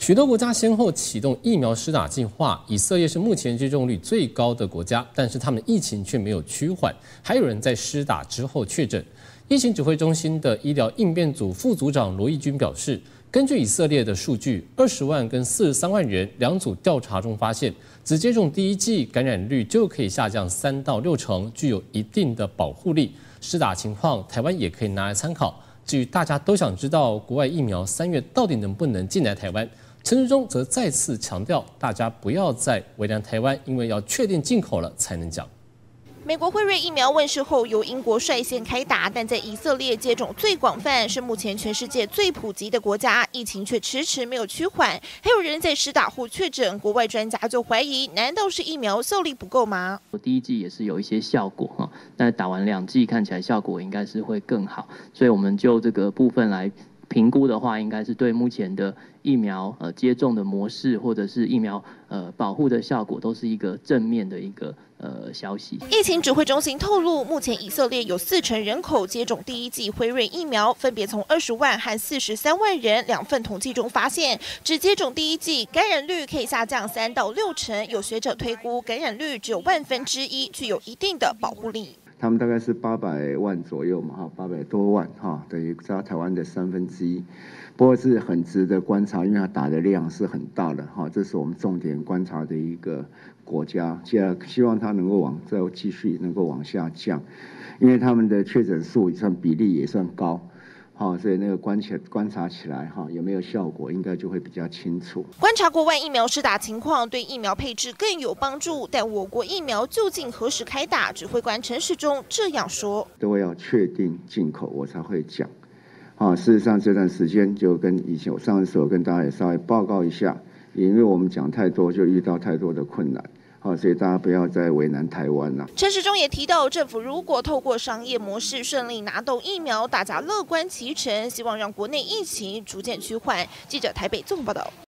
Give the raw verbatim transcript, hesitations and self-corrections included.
许多国家先后启动疫苗施打计划，以色列是目前接种率最高的国家，但是他们疫情却没有趋缓，还有人在施打之后确诊。疫情指挥中心的医疗应变组副组长罗义军表示，根据以色列的数据，二十万跟四十三万人两组调查中发现，只接种第一剂感染率就可以下降三到六成，具有一定的保护力。施打情况，台湾也可以拿来参考。至于大家都想知道国外疫苗三月到底能不能进来台湾，陈时中则再次强调，大家不要再为难台湾，因为要确定进口了才能讲。 美国辉瑞疫苗问世后，由英国率先开打，但在以色列接种最广泛，是目前全世界最普及的国家，疫情却迟迟没有趋缓，还有人在施打后确诊。国外专家就怀疑，难道是疫苗效力不够吗？ 第一剂也是有一些效果哈，但打完两剂看起来效果应该是会更好，所以我们就这个部分来评估的话，应该是对目前的疫苗呃接种的模式，或者是疫苗呃保护的效果，都是一个正面的一个呃消息。 疫情指挥中心透露，目前以色列有四成人口接种第一剂辉瑞疫苗，分别从二十万和四十三万人两份统计中发现，只接种第一剂感染率可以下降三到六成，有学者推估感染率只有万分之一，具有一定的保护力。 他们大概是八百万左右嘛，哈，八百多万，哈，等于在台湾的三分之一。不过是很值得观察，因为它打的量是很大的，哈，这是我们重点观察的一个国家。接下来希望它能够往再继续能够往下降，因为他们的确诊数也算比例也算高。好，所以那个观起观察起来哈，有没有效果，应该就会比较清楚。 观察国外疫苗施打情况，对疫苗配置更有帮助。但我国疫苗究竟何时开打？指挥官陈时中这样说： 都要确定进口，我才会讲。啊，事实上这段时间就跟以前我上次我跟大家也稍微报告一下，也因为我们讲太多，就遇到太多的困难。好，所以大家不要再为难台湾了。 陈时中也提到，政府如果透过商业模式顺利拿到疫苗，大家乐观其成，希望让国内疫情逐渐趋缓。记者台北综合报道。